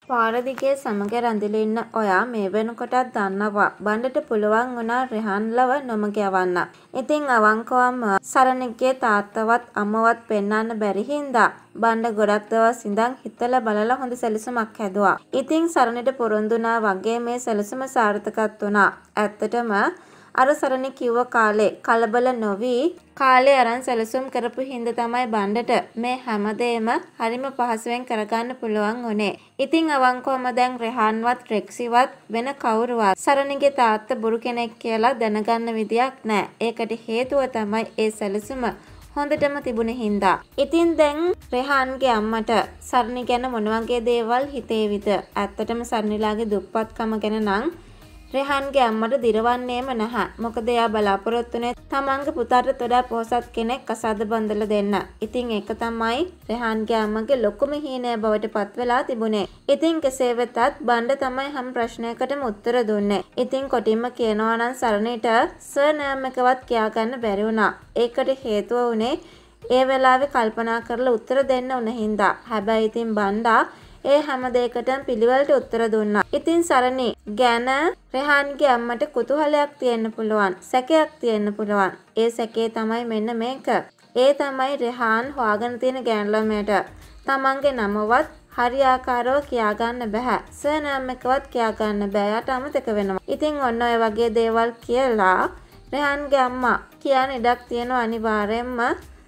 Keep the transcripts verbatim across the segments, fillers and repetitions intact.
පාර දිගේ සමග රැඳිලා ඉන්න ඔයා මේ වෙනකොටත් දන්නවා බණ්ඩට පුළුවන් වුණා රෙහන්ලව නොමග යවන්න. ඉතින් අවංකවම සරණිගේ තාත්තවත් අම්මවත් පෙන්නන්න බැරි හින්දා බණ්ඩ ගොඩක් දවස් ඉඳන් හිතලා බලලා හොඳ සැලසුමක් හැදුවා. ඉතින් සරණිට පොරොන්දුනා වගේ මේ සැලසුම සාර්ථකත් වුණා. ඇත්තටම අර සරණි කිව්ව කාලේ කලබල නොවි කාලේ අරන් සැලසුම් කරපු හින්දා තමයි බණ්ඩට මේ හැමදේම හරිම පහසුවෙන් කරගන්න පුළුවන් උනේ. ඉතින් අවංකවම දැන් රෙහන්වත් රෙක්සිවත් වෙන කවුරුවත් සරණිගේ තාත්තා බොරු කෙනෙක් කියලා දැනගන්න විදියක් නැහැ. ඒකට හේතුව තමයි ඒ සැලසුම හොඳටම තිබුණ හින්දා. ඉතින් දැන් රෙහන්ගේ අම්මට සරණි ගැන මොන වගේ දේවල් හිතේවිද? ඇත්තටම සරණිලාගේ දුප්පත්කම ගැන නම් රෙහන්ගේ අම්මට දිරවන්නේම නැහැ. මොකද එයා බලාපොරොත්තුනේ තමන්ගේ පුතාට වඩා පොහොසත් කෙනෙක් අසාද බඳලා දෙන්න. ඉතින් ඒක තමයි රෙහන්ගේ අම්මගේ ලොකුම හීනය බවට පත් වෙලා තිබුණේ. ඉතින් කෙසේ වෙතත් බණ්ඩ තමයි හැම ප්‍රශ්නයකටම උත්තර දුන්නේ. ඉතින් කොටින්ම කියනවා නම් සරණිට සර් නෑම් එකවත් කියා ගන්න බැරි වුණා. ඒකට හේතුව උනේ ඒ වෙලාවේ කල්පනා කරලා උත්තර දෙන්න උන හින්දා. හැබැයි ඉතින් බණ්ඩා ඒ හැම දෙයකටම පිළිවෙලට උත්තර දුන්නා. ඉතින් සරණි ගැන රෙහන්ගේ අම්මට කුතුහලයක් තියෙන්න පුළුවන්. සැකයක් තියෙන්න පුළුවන්. ඒ සැකේ තමයි මෙන්න මේක. ඒ තමයි රෙහාන් හොයාගෙන තියෙන ගෑනු ළමයට තමන්ගේ නමවත් හරියාකාරව කියා ගන්න බෑ. සර් නෑම් එකවත් කියා ගන්න බෑ. යට අමතක වෙනවා. ඉතින් ඔන්න ඔය වගේ දේවල් කියලා රෙහන්ගේ අම්මා කියන ඉඩක් තියෙනවා අනිවාර්යෙන්ම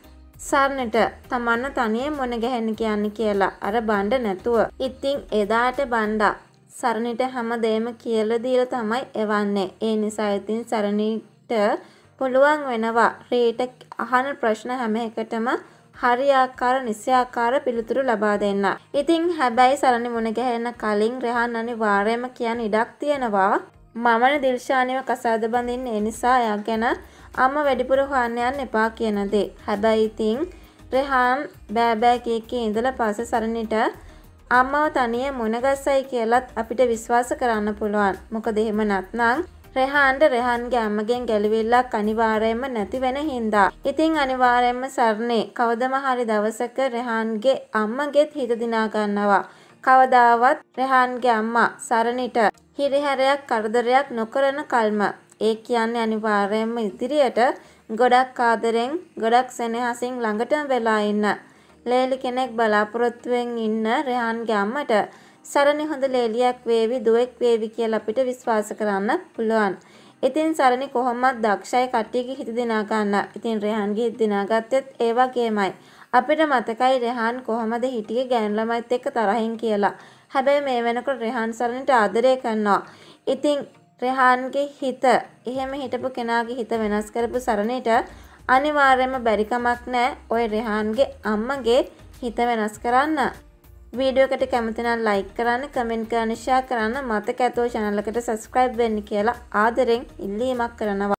සරණට තමන්න තනියෙන් මොන ගැහෙන්න කියන්නේ කියලා අර බණ්ඩ නැතුව. ඉතින් එදාට බණ්ඩා සරණිට හැමදේම කියලා දීලා තමයි එවන්නේ. ඒ නිසා ඉතින් සරණිට පුළුවන් වෙනවා රේට අහන ප්‍රශ්න හැම එකටම හරියාකාර නිසයාකාර පිළිතුරු ලබා දෙන්න. ඉතින් හැබැයි සරණි මොන ගැහෙන්න කලින් රෙහාන් අනිවාර්යයෙන්ම කියන ඉඩක් තියෙනවා. මමනේ දිල්ෂානිව කසාද බඳින්න. ඒ නිසා එයා ගැන අම්මා වැඩිපුර හොයන්න යන්න එපා කියන දේ. හැබැයි ඉතින් රෙහාන් බෑ බෑ කී කී ඉඳලා පස්සේ සරණිට අම්මව තනියෙන් මුණගස්සයි කියලත් අපිට විශ්වාස කරන්න පුළුවන්. මොකද එහෙම නැත්නම් රෙහාන්ට රෙහාන්ගේ අම්මගෙන් ගැලවිල්ලක් අනිවාර්යයෙන්ම නැති වෙන හින්දා. ඉතින් අනිවාර්යයෙන්ම සරණි කවදම හරි දවසක රෙහාන්ගේ අම්මගෙත් හිත දිනා ගන්නවා. කවදාවත් රෙහාන්ගේ අම්මා සරණිට හිරිහැරයක් කරදරයක් නොකරන කල්ම. ඒ කියන්නේ අනිවාර්යයෙන්ම ඉදිරියට ගොඩක් ආදරෙන් ගොඩක් සෙනෙහසින් ළඟටම වෙලා ඉන්න ලේලි කෙනෙක් බලාපොරොත්තුවෙන් ඉන්න රෙහාන්ගේ අම්මට සරණි හොඳ ලේලියක් වේවි දුවෙක් වේවි කියලා අපිට විශ්වාස කරන්න පුළුවන්. ඉතින් සරණි කොහොමවත් දක්ෂයි කට්ටියගේ හිත දිනා ගන්න. ඉතින් රෙහාන්ගේ හිත දිනාගත්තෙත් ඒ වගේමයි. අපිට මතකයි රෙහාන් කොහොමද හිටියේ ගෑනු ළමයිත් එක්ක තරහින් කියලා. හැබැයි මේ වෙනකොට රෙහාන් සරණිට ආදරය කරනවා. ඉතින් රෙහාන්ගේ හිත එහෙම හිටපු කෙනාගේ හිත වෙනස් කරපු සරණිට අනිවාර්යයෙන්ම බැරි කමක් නැහැ ඔය රෙහාන්ගේ අම්මගේ හිත වෙනස් කරන්න. වීඩියෝ එකට කැමති නම් ලයික් කරන්න, කමෙන්ට් කරන්න, ෂෙයා කරන්න, මතක ඇතුව channel එකට subscribe වෙන්න කියලා ආදරෙන් ඉල්ලීමක් කරනවා.